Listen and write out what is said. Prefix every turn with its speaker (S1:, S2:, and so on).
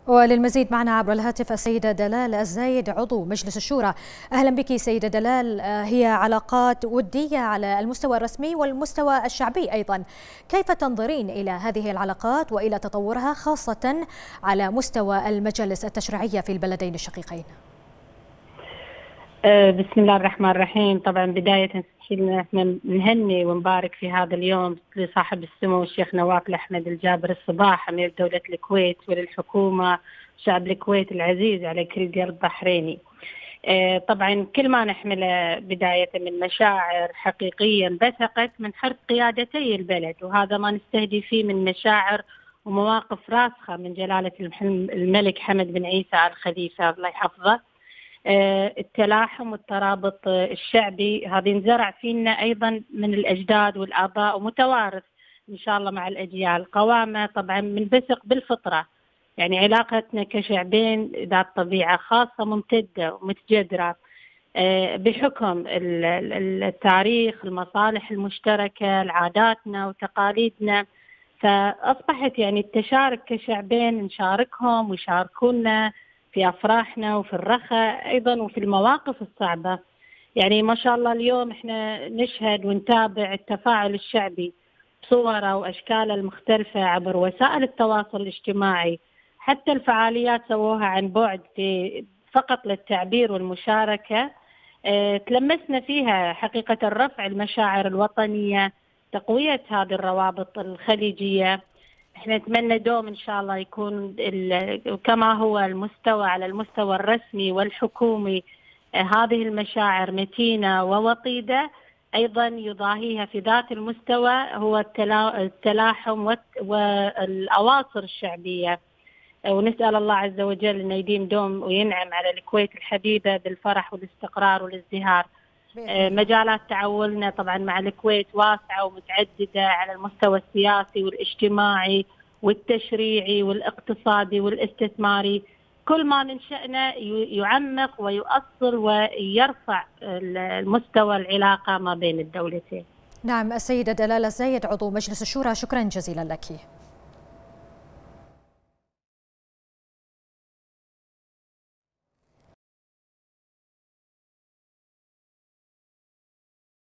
S1: وللمزيد معنا عبر الهاتف السيدة دلال الزايد عضو مجلس الشورى. أهلا بك سيدة دلال. هي علاقات ودية على المستوى الرسمي والمستوى الشعبي أيضا، كيف تنظرين إلى هذه العلاقات وإلى تطورها خاصة على مستوى المجالس التشريعية في البلدين الشقيقين؟
S2: بسم الله الرحمن الرحيم. طبعا بداية احنا نهني ونبارك في هذا اليوم لصاحب السمو الشيخ نواف الأحمد الجابر الصباح أمير دولة الكويت، وللحكومة شعب الكويت العزيز على كل قلب بحريني. طبعا كل ما نحمله بداية من مشاعر حقيقية انبثقت من حرص قيادتي البلد، وهذا ما نستهدي فيه من مشاعر ومواقف راسخة من جلالة الملك حمد بن عيسى آل خليفة الله يحفظه. التلاحم والترابط الشعبي هذه انزرع فينا أيضا من الأجداد والآباء ومتوارث إن شاء الله مع الأجيال. قوامة طبعا منبثق بالفطرة، يعني علاقتنا كشعبين ذات طبيعة خاصة ممتدة ومتجذرة بحكم التاريخ، المصالح المشتركة، عاداتنا وتقاليدنا. فأصبحت يعني التشارك كشعبين نشاركهم ويشاركونا في أفراحنا وفي الرخاء أيضا وفي المواقف الصعبة. يعني ما شاء الله اليوم احنا نشهد ونتابع التفاعل الشعبي بصوره وأشكاله المختلفة عبر وسائل التواصل الاجتماعي، حتى الفعاليات سووها عن بعد فقط للتعبير والمشاركة. تلمسنا فيها حقيقة رفع المشاعر الوطنية، تقوية هذه الروابط الخليجية. احنا نتمنى دوم ان شاء الله يكون كما هو المستوى على المستوى الرسمي والحكومي هذه المشاعر متينة ووطيدة، ايضا يضاهيها في ذات المستوى هو التلاحم والاواصر الشعبية. ونسأل الله عز وجل انه يديم دوم وينعم على الكويت الحبيبة بالفرح والاستقرار والازدهار. مجالات تعاوننا طبعا مع الكويت واسعة ومتعددة على المستوى السياسي والاجتماعي والتشريعي والاقتصادي والاستثماري. كل ما من شأنه يعمق ويؤصل ويرفع المستوى العلاقة ما بين الدولتين.
S1: نعم، السيدة دلال الزايد عضو مجلس الشورى، شكرا جزيلا لك.